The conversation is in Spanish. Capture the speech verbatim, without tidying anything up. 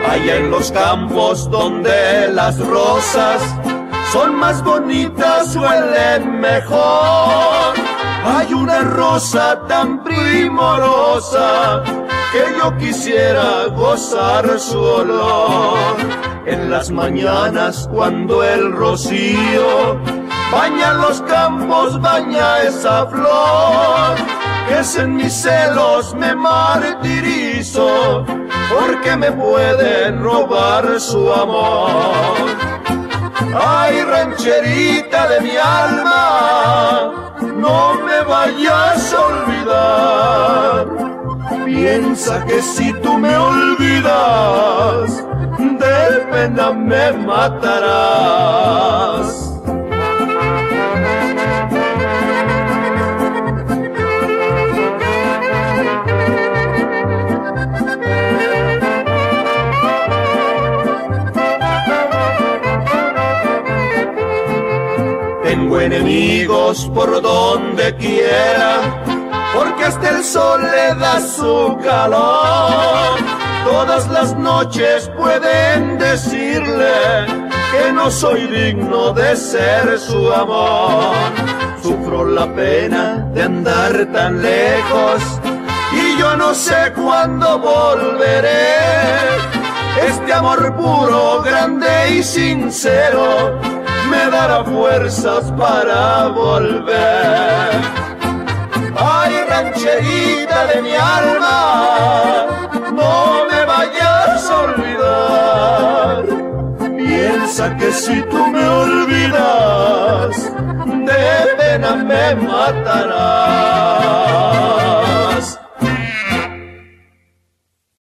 allá en los campos donde las rosas son más bonitas, huelen mejor. Hay una rosa tan primorosa que yo quisiera gozar su olor. En las mañanas cuando el rocío baña los campos, baña esa flor, que es en mis celos me martirizo, porque me pueden robar su amor. Ay, rancherita de mi alma, no me vayas a olvidar. Piensa que si tú me olvidas, de pena me matarás. Tengo enemigos por donde quiera, porque hasta el sol le da su calor. Todas las noches pueden decirle que no soy digno de ser su amor. Sufro la pena de andar tan lejos y yo no sé cuándo volveré. Este amor puro, grande y sincero me dará fuerzas para volver. Ay, rancherita de mi alma, no me vayas a olvidar. Piensa que si tú me olvidas, de pena me matarás.